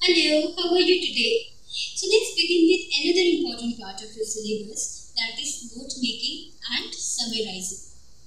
Hello, how are you today? So let's begin with another important part of your syllabus, that is note making and summarizing.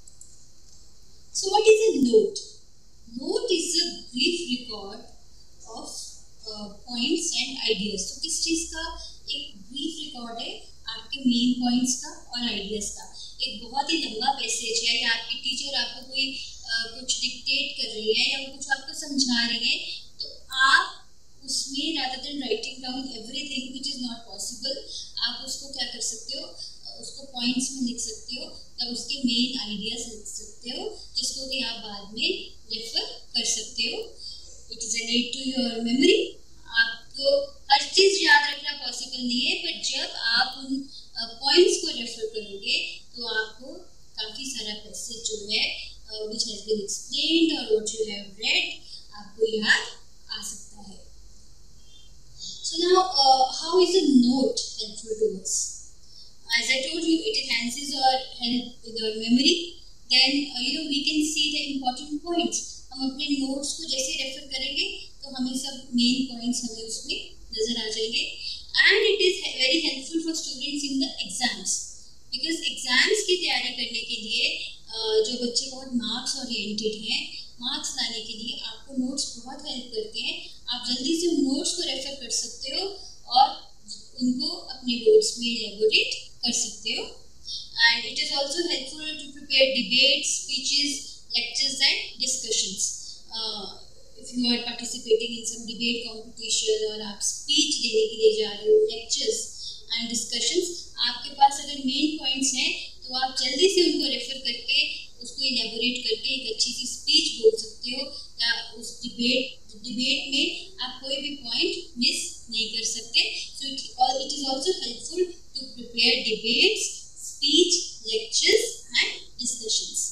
So what is a note? Note is a brief record of points and ideas. तो किस चीज़ का एक brief record है? आपके main points का और ideas का. एक बहुत ही लंबा पैसेज है या आपकी टीचर आपको कोई कुछ डिक्टेट कर रही है या वो कुछ आपको समझा रही है, तो आप उसमें rather than writing down everything which is not possible, आप उसको क्या कर सकते हो, उसको पॉइंट्स में लिख सकते हो या उसके मेन आइडियाज लिख सकते हो, जिसको कि आप बाद में रेफर कर सकते हो. It is an aid to your memory. आपको हर चीज़ याद रखना पॉसिबल नहीं है, बट जब आप उन पॉइंट्स को रेफर करोगे तो आपको काफ़ी सारा पैसेज जो है which has been explained or what you have read आपको याद आ सकता है. So now how is a note helpful to us? As I told you, it enhances our help with our memory. Then we can see the important points. हम अपने notes को जैसे refer करेंगे तो हमें सब main points हमें उसमें नजर आ जाएंगे. And it is very helpful for students in the exams, because exams की तैयारी करने के लिए जो बच्चे बहुत मार्क्स ओरिएंटेड हैं, मार्क्स लाने के लिए आपको नोट्स बहुत हेल्प करते हैं. आप जल्दी से उन नोट्स को रेफर कर सकते हो और उनको अपने वर्ड्स में एलेबोरेट कर सकते हो. And it is also helpful to prepare debates, speeches, lectures and discussions. If you are participating in some debate competition और आप स्पीच देने के लिए जा रहे हो, लेक्चर्स एंड डिस्कशंस, आपके पास अगर मेन पॉइंट्स हैं तो आप जल्दी से उनको रेफर करके उसको इलेबोरेट करके एक अच्छी सी स्पीच बोल सकते हो, या उस डिबेट में आप कोई भी पॉइंट मिस नहीं कर सकते. So it is also helpful to prepare debates, speech, lectures and discussions.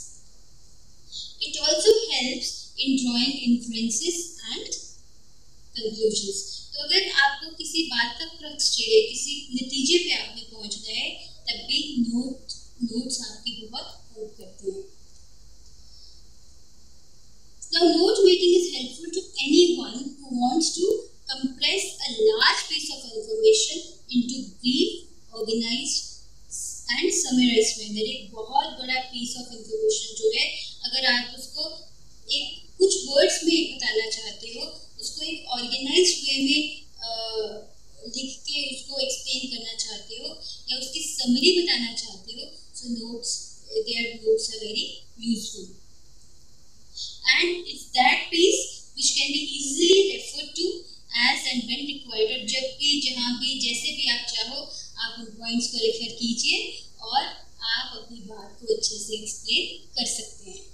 It also helps in drawing inferences and conclusions. तो अगर आपको किसी बात का क्रक्स चाहिए, किसी नतीजे पे आपने पहुंचना है, तब भी नोट्स आपकी बहुत हेल्प करते हैं. Now, note making is helpful to anyone who wants to compress a large piece of information into brief, organized and summarized manner. एक बहुत बड़ा piece of information जो है, अगर आप उसको एक कुछ वर्ड्स में बताना चाहते हो, उसको एक ऑर्गेनाइज्ड वे में लिख के उसको एक्सप्लेन करना चाहते हो या उसकी समरी बताना चाहते हो, so their notes are very useful. And it's that piece which can be easily referred to as and when required. जब भी, जहाँ भी, जैसे भी आप चाहो, आप उन पॉइंट्स को रेफर कीजिए और आप अपनी बात को अच्छे से एक्सप्लेन कर सकते हैं.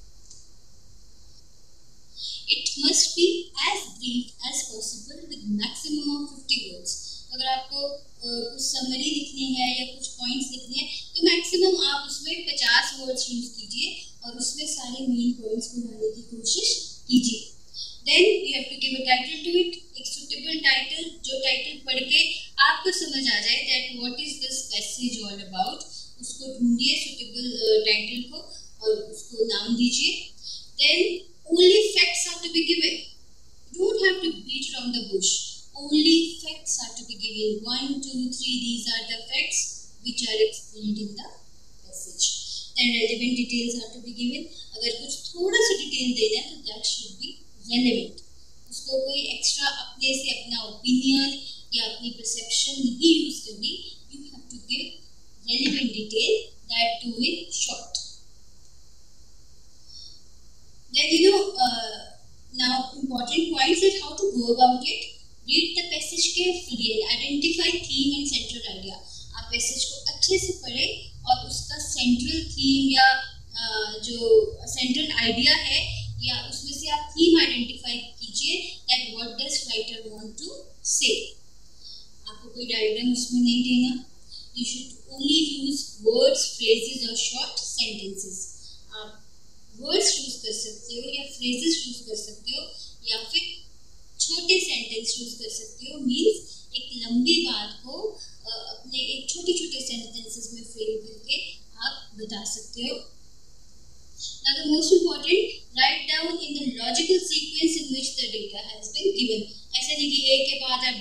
It must be as brief as possible with maximum of 50 words. अगर आपको कुछ समरी लिखनी है या कुछ पॉइंट्स लिखने हैं तो मैक्सिमम आप उसमें 50 वर्ड्स यूज कीजिए और उसमें सारे मेन पॉइंट्स को लाने की कोशिश कीजिए. Then you have to give a title to it, एक सुटेबल टाइटल, जो टाइटल पढ़ के आपको समझ आ जाए that what is this passage all about. उसको ढूंढिए सुटेबल टाइटल को और उसको नाम दीजिए. Then only facts are to be given. You don't have to beat around the bush. Only facts are to be given. 1, 2, 3. These are the facts which are explained in the passage. Then relevant details are to be given. अगर कुछ थोड़ा सा detail देना है तो that should be relevant. उसको कोई extra अपने से अपना ओपिनियन या अपनी परसेप्शन नहीं यूज करनी. You have to give relevant detail, that too in short. Then now important points is how to go about it. Read the passage carefully and identify theme and central idea. आप passage को अच्छे से पढ़ें और उसका central theme या जो central idea है या उसमें से आप थीम आइडेंटिफाई कीजिए that what does writer want to say. आपको कोई डायग्राम उसमें नहीं देना. You should only use words, phrases और शॉर्ट सेंटेंसेस. आप वर्ड्स यूज कर सकते हो या फ्रेजेस यूज कर सकते हो या फिर छोटे सेंटेंस यूज कर सकते हो. मीन्स एक लंबी बात को अपने एक छोटे छोटे सेंटेंसेस में फ्रेम करके आप बता सकते हो. Now the most important, write down in the logical sequence in which the data has been given. ऐसा नहीं कि एक के बाद आप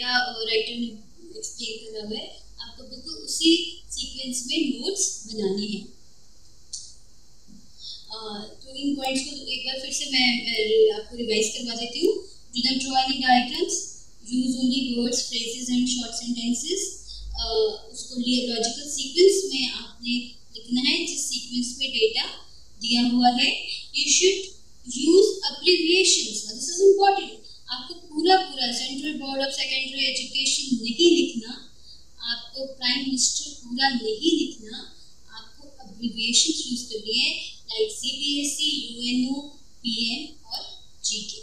डेटा राइटर ने एक्सप्लेन करा हुआ है, आपको बिल्कुल उसी सीक्वेंस में नोट्स बनाने हैं। तो इन पॉइंट्स को एक बार फिर से मैं आपको रिवाइज करवा देती हूँ। Do not draw any diagrams, use only words, phrases and short sentences. उसको लॉजिकल सीक्वेंस में आपने लिखना है जिस सीक्वेंस में डेटा दिया हुआ है। You should use abbreviations, this is important. आपको पूरा central board of secondary education नहीं लिखना, आपको प्राइम मिनिस्टर पूरा नहीं लिखना, आपको अब्रिविएशंस यूज करनी है, लाइक CBSE, UNO, PM और GK।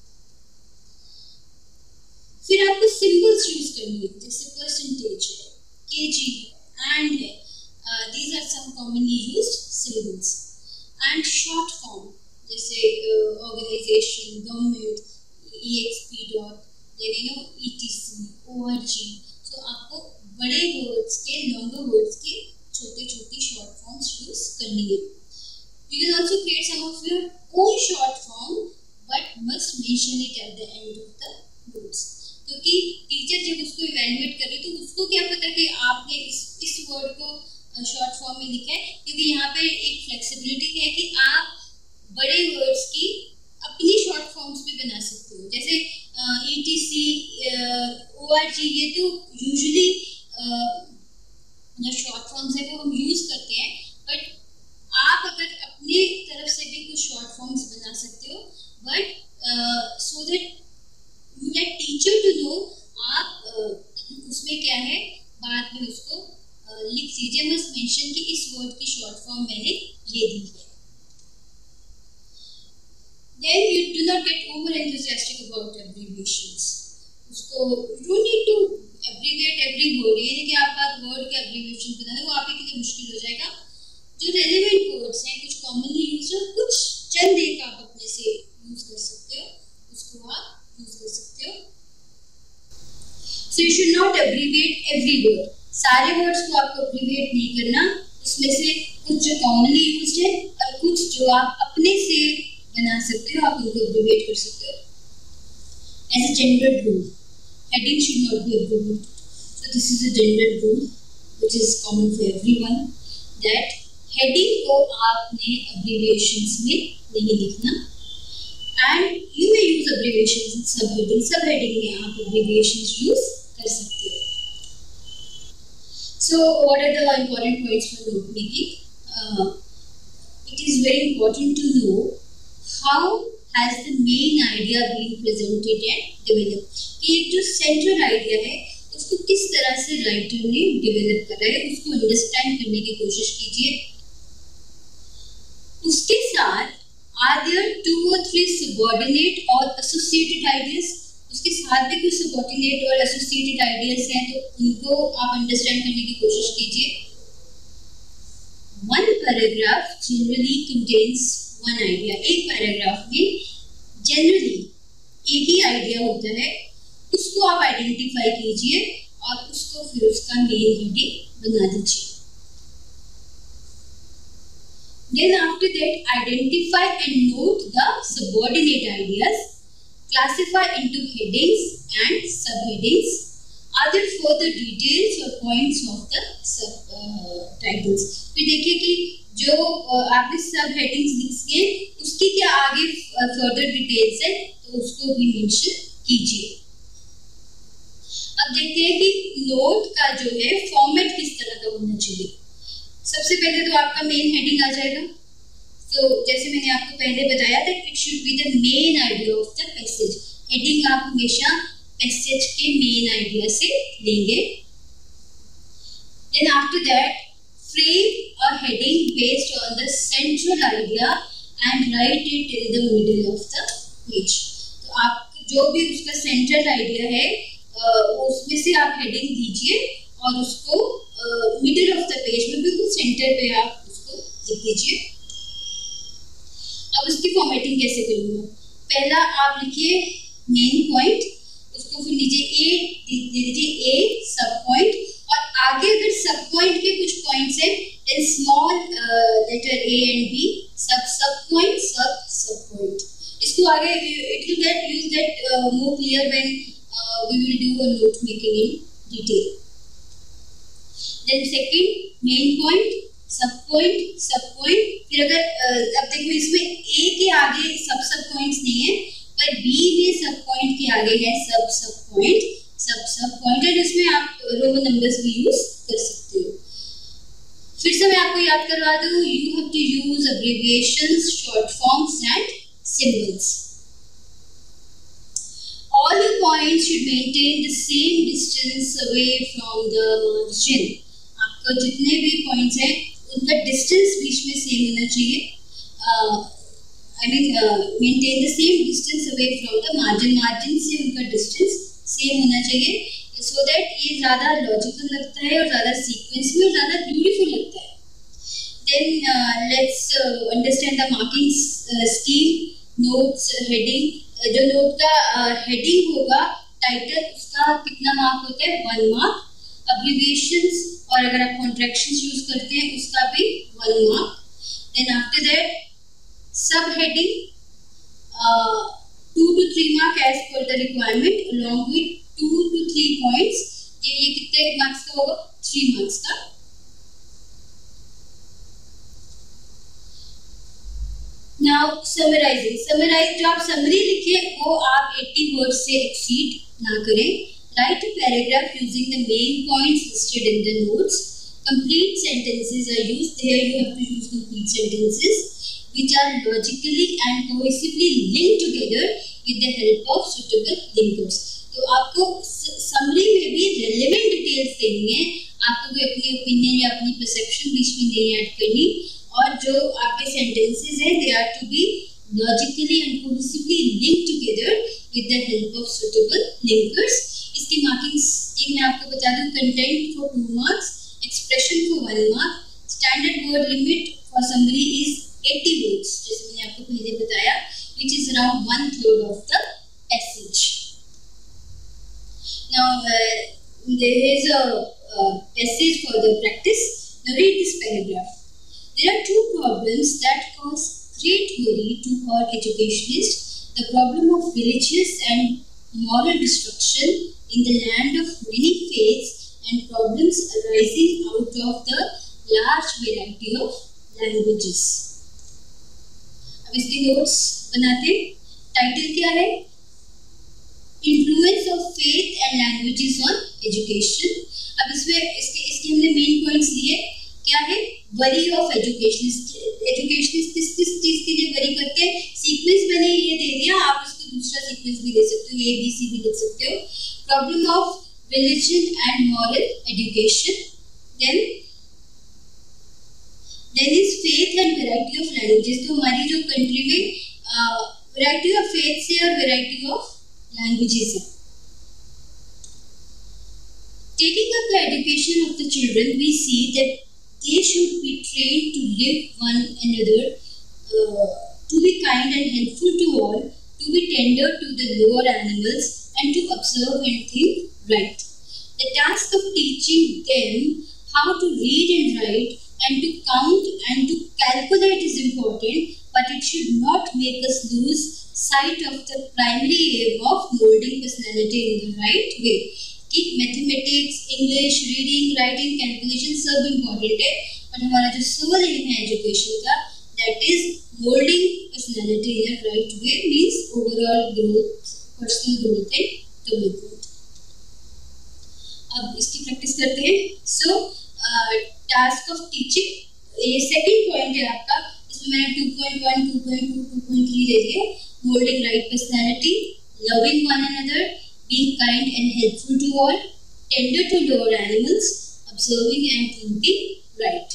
फिर आपको सिंबल्स यूज करनी है, जैसे परसेंटेज है, kg है, एंड है। These are some commonly used symbols. And short form, जैसे organization, government, EXP dot, then ETC, ORG। So आपको बड़े वर्ड्स के, लॉन्गर वर्ड्स के छोटे शॉर्ट फॉर्म्स यूज करनी है। You can also create some of your own short form, but must mention it at the end of the notes. क्योंकि teacher जब उसको इवैल्यूएट करे तो उसको क्या पता कि आपने इस वर्ड को शॉर्ट फॉर्म में लिखा है, क्योंकि यहाँ पे एक फ्लेक्सिबिलिटी है कि आप बड़े वर्ड्स की अपनी शॉर्ट फॉर्म्स भी बना सकते हो। जैसे ETC, ORG, ये तो यूजुअली जो शॉर्ट फॉर्म्स है वो हम यूज करते हैं, बट आप अगर अपनी तरफ से भी कुछ शॉर्ट फॉर्म्स बना सकते हो, but so that you get teacher to know, आप उसमें क्या है बाद में उसको लिख दीजिए, मस्ट मेंशन कि इस वर्ड की शॉर्ट फॉर्म मैंने ये दी है। Then you do not get over enthusiastic about abbreviations. उसको you don't need to abbreviate every word, यानी कि आपका वर्ड के abbreviation बनाना वो आपके लिए मुश्किल हो जाएगा। जो relevant words हैं, कुछ commonly used और कुछ चंद एक आप अपने से यूज कर सकते हो, उसको आप यूज कर सकते हो। So you should not abbreviate every word. सारे वर्ड्स को आपको अब्रिविएट नहीं करना, उसमें से कुछ जो कॉमनली यूज्ड है और कुछ जो आप अपने से बना सकते हो, आप उनको अब्रिविएट कर सकते हो। As a general rule, heading should not be abbreviated. So this is a general rule which is common for everyone, that heading को आपने abbreviations में नहीं लिखना, and you may use abbreviations in subheading. Subheading में आप abbreviations use कर सकते हो। So what are the important points for note making? It is very important to know how has the main idea been presented and developed. कि एक जो central idea है उसको किस तरह से राइटर ने डेवलप करा है, उसको अंडरस्टैंड करने की कोशिश कीजिए। उसके साथ are there 2 or 3 subordinate or associated ideas? उसके साथ भी कुछ सबऑर्डिनेट और एसोसिएटेड आइडियाज हैं, तो उनको आप अंडरस्टैंड करने की कोशिश कीजिए। One paragraph generally contains one idea. एक पैराग्राफ में जनरली एक ही आइडिया होता है, उसको आप आइडेंटिफाई कीजिए और उसको फिर उसका मेन हेडिंग बना दीजिए। Then after that, identify and note the subordinate ideas. Classify into headings and subheadings. Are there further details or points of the subtitles? फिर देखिए कि जो आपने subheadings लिखी है उसकी क्या आगे further details है, तो उसको भी mention कीजिए। अब देखते हैं कि नोट का जो है फॉर्मेट किस तरह का होना चाहिए। सबसे पहले तो आपका मेन हेडिंग आ जाएगा। तो जैसे मैंने आपको पहले बताया था, it should be the main idea of the passage. Heading आप हमेशा पैसेज के मेन आइडिया से लेंगे। Then after that frame a heading based on the central idea and write it till the middle of the page. तो आप जो भी उसका सेंट्रल आइडिया है उसमें से आप हेडिंग दीजिए और उसको मिडिल ऑफ द पेज में बिल्कुल सेंटर पे आप उसको लिख दीजिए। अब उसकी फॉर्मेटिंग कैसे करूँगा? पहला आप लिखिए मेन पॉइंट, उसको फिर नीचे ए सब पॉइंट, और आगे अगर सब पॉइंट के कुछ पॉइंट्स हैं then small letter A and B, sub point, sub point. इसको आगे it will get more clear when we will do a note making in detail. Then second, main point, sub point, फिर अगर अब देखो इसमें ए के आगे सब पॉइंट्स नहीं है, पर बी में सब पॉइंट के आगे है सब पॉइंट है, जिसमें आप रोमन नंबर्स भी यूज कर सकते हो। फिर से मैं आपको याद करवा दूं, you have to use abbreviations, short forms and symbols. All the points should maintain the same distance away from the margin. आपका जितने भी पॉइंट्स हैं उनका डिस्टेंस बीच में सेम होना चाहिए। Maintain the same distance away from the margin से उनका डिस्टेंस सेम होना चाहिए, सो दैट ये ज़्यादा लॉजिकल लगता है और ज़्यादा सीक्वेंस में और ज़्यादा ब्यूटीफुल लगता है। Then let's understand the marking scheme, notes, heading. जो नोट का हेडिंग होगा, टाइटल, उसका कितना मार्क होता है? 1 मार्क। अब्रिविएशंस और अगर आप कॉन्ट्रैक्शंस यूज करते हैं उसका भी 1 mark. Then after that sub heading 2 to 3 mark as per the requirement, along with 2 to 3 points. ये कितने मार्क्स का होगा? 3 मार्क्स का। नाउ समराइजिंग, जो आप समरी लिखे वो आप 80 वर्ड से एक्सीड ना करें। Write a paragraph using the main points listed in the notes. Complete sentences are used, here you have to use complete sentences which are logically and cohesively linked together with the help of suitable linkers. तो आपको summary में भी relevant details देनी है, आपको कोई अपनी opinion या अपनी परसेप्शन बीच में नहीं ऐड करनी, और जो आपके सेंटेंसेस हैं they are to be logically and cohesively linked together with the help of suitable linkers. इसकी मार्किंग स्कीम मैं आपको बता दूं, content for 2 marks, expression for 1 mark, standard word limit for summary is 80 words, जैसे मैंने आपको पहले बताया, which is around 1/3 of the passage. Now there is a passage for the practice. Now read this paragraph. There are 2 problems that cause great worry to all educationists: the problem of religious and moral destruction in the land of many faiths, and problems arising out of the large variety of languages. इसके notes बनाते। Title क्या है? Influence of faith and languages on education. अब इसमें इसके हमने main points लिए। क्या है? वरी ऑफ एजुकेशनिस्ट किस चीज के लिए वरी करते हैं? सीक्वेंस मैंने ये दे दिया, आप इसको दूसरा सीक्वेंस भी दे सकते हो, ABC भी लिख सकते हो। Problem of religion and moral education. Then is faith and variety of languages. तो हमारी जो कंट्री में वैरायटी ऑफ फेथ से और वैरायटी ऑफ लैंग्वेजेस है। Taking up the education of the children, we see that they should be trained to live one another, to be kind and helpful to all, to be tender to the lower animals, and to observe and think right. The task of teaching them how to read and write and to count and to calculate is important, but it should not make us lose sight of the primary aim of molding personality in the right way. कि mathematics, English, reading, writing, calculation सब important है, पर हमारा जो sole aim है education का, that is moulding personality in a right way, means overall growth, personal growth and development. अब इसकी प्रैक्टिस करते हैं। सो टास्क ऑफ टीचिंग, ये सेकंड पॉइंट है आपका, इसमें मैंने 2.1, 2.2, 2.3 दे दिए। Moulding right personality, loving one another, being kind and helpful to all, tender to lower animals, observing and thinking right.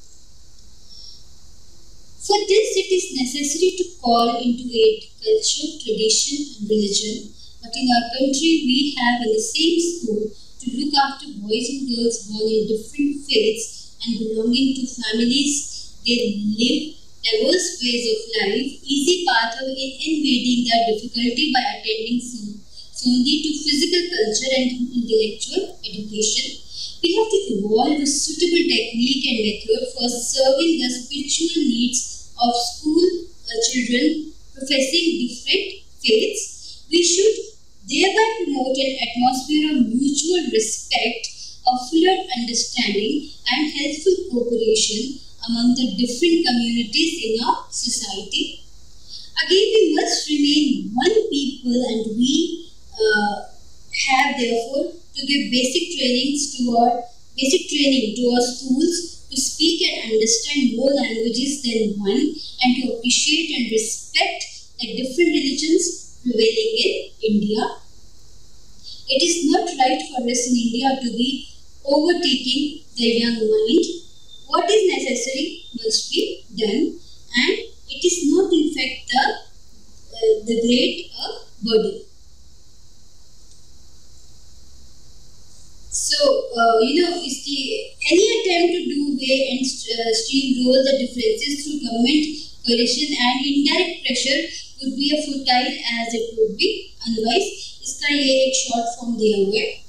For this, it is necessary to call into aid culture, tradition, and religion. But in our country, we have in the same school to look after boys and girls born in different faiths and belonging to families. They live diverse ways of life, easy path of invading their difficulty by attending only to physical culture and intellectual education. We have to evolve a suitable technique and method for serving the spiritual needs of school children professing different faiths. We should thereby promote an atmosphere of mutual respect, a fuller understanding and helpful cooperation among the different communities in our society. Again, we must remain one people, and we have therefore to give basic training to our schools to speak and understand more languages than one, and to appreciate and respect the different religions prevailing in India. It is not right for us in India to be overtaking the young mind. What is necessary must be done, and it is not in fact the great burden. So, is any attempt to do away and steamroll the differences through government coalition and indirect pressure would be a futile as it would be otherwise. इसका ये एक short form दिया हुआ है.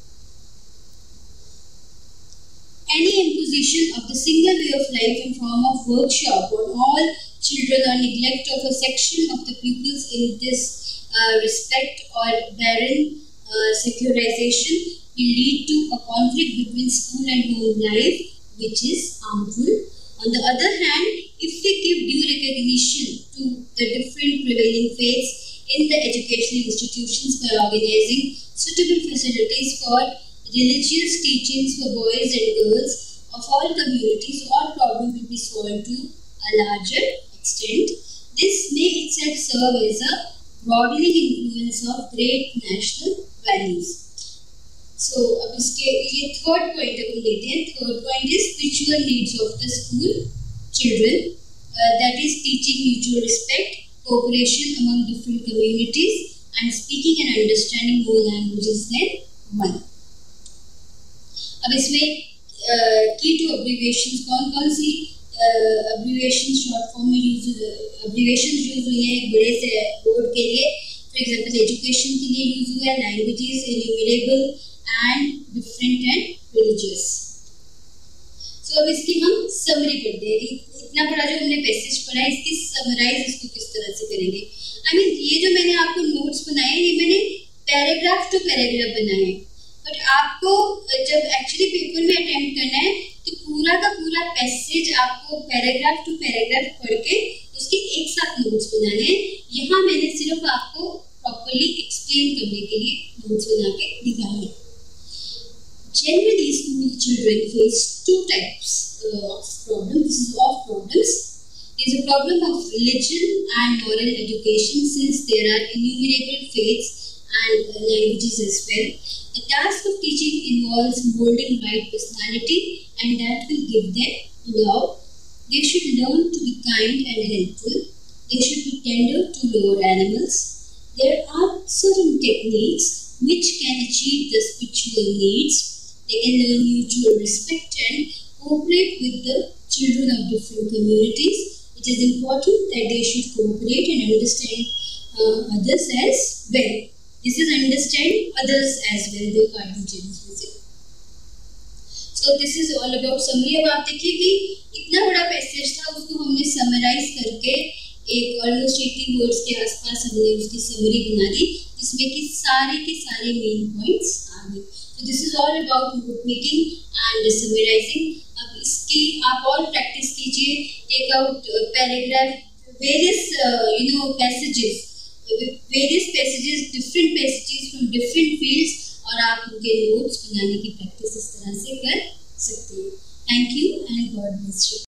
Any imposition of the single way of life in form of workshop on all children or neglect of a section of the pupils in this respect or barren secularization will lead to a conflict between school and home life, which is harmful. On the other hand, if we give due recognition to the different prevailing faiths in the educational institutions by organizing suitable facilities for religious teachings for boys and girls of all communities, all problems will be solved to a larger extent. This may itself serve as a broadening influence of great national values. So, अब इसके ये third point अपन लेते हैं. Third point is spiritual needs of the school children. That is teaching mutual respect, cooperation among different communities, and speaking and understanding more languages than one. अब इसमें key to abbreviations कौन सी abbreviation short form में abbreviations use हुई हैं एक बड़े से word के लिए. For example, education के लिए यूज हुआ है, languages, innumerable and different and religious. So अब इसकी हम summary पढ़ते हैं. इतना बड़ा जो हमने पैसेज पढ़ा है इसकी समराइज इसको किस तरह से करेंगे. ये जो मैंने आपको नोट्स बनाए हैं ये मैंने पैराग्राफ टू पैराग्राफ बनाए हैं, बट आपको जब एक्चुअली पेपर में अटेम्प्ट करना है तो पूरा का पूरा पैसेज आपको पैराग्राफ टू पैराग्राफ पढ़ के उसके एक साथ नोट्स बनाने हैं. यहाँ मैंने सिर्फ आपको प्रॉपर्ली एक्सप्लेन करने के लिए नोट्स बना के दिखाए हैं. Generally, school children face two types of problems. This is of problems. There is a problem of religion and moral education, since there are innumerable faiths and languages as well. The task of teaching involves molding right personality, and that will give them love. They should learn to be kind and helpful. They should be tender to lower animals. There are certain techniques which can achieve the spiritual needs. They can learn mutual respect and cooperate with the children of different communities. It is important that they should cooperate and understand others as well. This is understand others as well. The cardinal visit. So this is all about summary. अब आप देखिए कि इतना बड़ा passage था उसको हमने summarise करके एक ऑलमोस्ट 80 वर्ड्स के आसपास हमने उसकी समरी बना दी जिसमें कि सारे के सारे मेन पॉइंट्स आ गए. So this is all about note making and summarizing. अब इसकी आप और प्रैक्टिस कीजिए. Take out paragraph various passages, different passages from different fields और आप उनके notes बनाने की प्रैक्टिस इस तरह से कर सकते हैं. Thank you and God bless you.